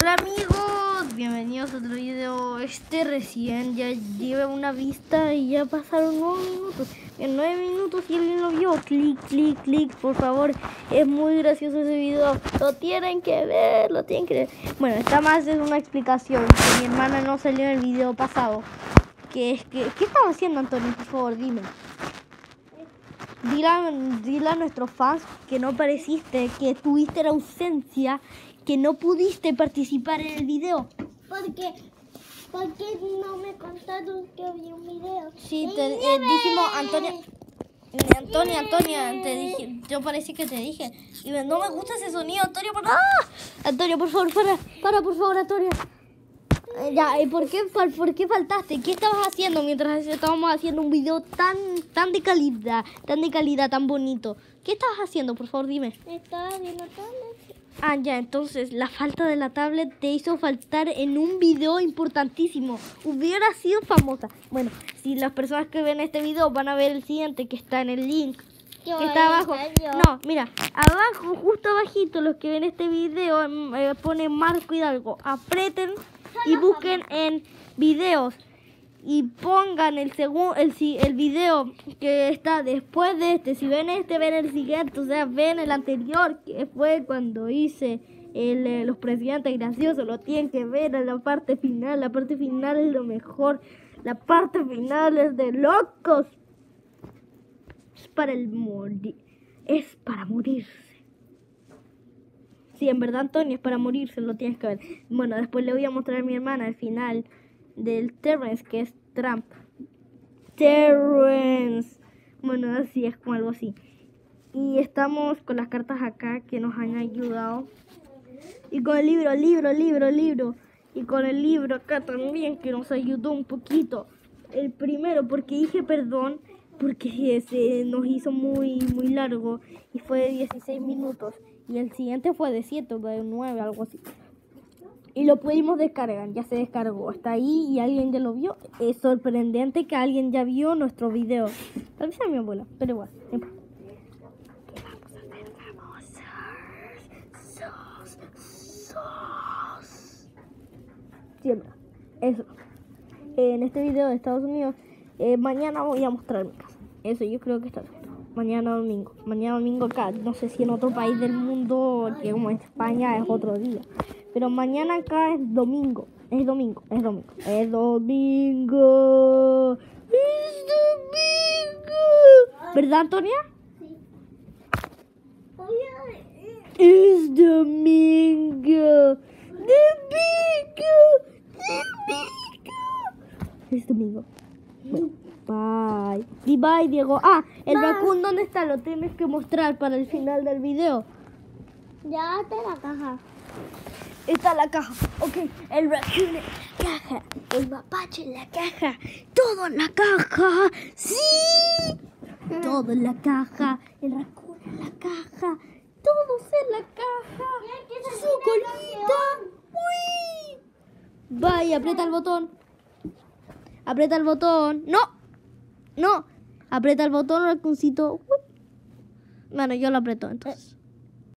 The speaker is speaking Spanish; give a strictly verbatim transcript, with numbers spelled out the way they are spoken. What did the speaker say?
Hola amigos, bienvenidos a otro video. Este recién ya lleva una vista y ya pasaron nueve minutos. En nueve minutos si alguien lo vio, clic, clic, clic, por favor. Es muy gracioso ese video. Lo tienen que ver, lo tienen que ver. Bueno, esta más es una explicación que mi hermana no salió en el video pasado. Que es que, ¿qué estaba haciendo, Antonio? Por favor, dime. Dile a, dile a nuestros fans que no apareciste, que tuviste la ausencia, que no pudiste participar en el video. Porque, porque no me contaron que había un video. Sí, te eh, dijimos, Antonia, Antonia, Antonia, te dije, yo parece que te dije. Y no me gusta ese sonido, Antonio, por ¡ah! Antonio, por favor, para, para, por favor, Antonio. Eh, ya, ¿y por qué, por, por qué faltaste? ¿Qué estabas haciendo mientras estábamos haciendo un video tan, tan de calidad, tan de calidad, tan bonito? ¿Qué estabas haciendo? Por favor, dime. Estaba viendo tablet. Ah, ya, entonces la falta de la tablet te hizo faltar en un video importantísimo. Hubiera sido famosa. Bueno, si las personas que ven este video van a ver el siguiente que está en el link, Yo que está abajo. yo. No, mira, abajo, justo abajito, los que ven este video, eh, pone Marco Hidalgo. Aprieten y busquen en videos y pongan el segundo el, el video que está después de este. Si ven este, ven el siguiente, o sea, ven el anterior, que fue cuando hice el, eh, los presidentes graciosos. Lo tienen que ver en la parte final. La parte final es lo mejor. La parte final es de locos. Es para el morir. Es para morirse. Sí, en verdad, Antonio, es para morirse, lo tienes que ver. Bueno, después le voy a mostrar a mi hermana el final del Terrence, que es Trump. Terrence. Bueno, así es como algo así. Y estamos con las cartas acá que nos han ayudado. Y con el libro, libro, libro, libro. Y con el libro acá también que nos ayudó un poquito. El primero, porque dije perdón, porque se nos hizo muy, muy largo. Y fue de dieciséis minutos. Y el siguiente fue de siete o de nueve, algo así. Y lo pudimos descargar, ya se descargó. Está ahí y alguien ya lo vio. Es sorprendente que alguien ya vio nuestro video. Tal vez sea mi abuela, pero igual. No importa. ¿Qué vamos a hacer, famosos? Sos, sos. Siempre. Eso. En este video de Estados Unidos, eh, mañana voy a mostrar mi casa. Eso yo creo que está bien. Mañana domingo, mañana domingo acá, no sé si en otro país del mundo, que como en España es otro día, pero mañana acá es domingo, es domingo, es domingo, es domingo, es domingo, ¿verdad, Antonia? Sí. Es domingo, domingo, domingo, es domingo. Bueno. Bye. Di bye, Diego. Ah, el Bye. raccoon, ¿dónde está? Lo tienes que mostrar para el final del video. Ya está la caja. Está la caja. Ok, el raccoon en la caja. El mapache en la caja. Todo en la caja. ¡Sí! Todo en la caja. El raccoon en la caja. Todos en la caja. Su colita. ¡Uy! Bye, aprieta el botón. Aprieta el botón. ¡No! No, aprieta el botón, racconcito. Bueno, yo lo aprieto entonces.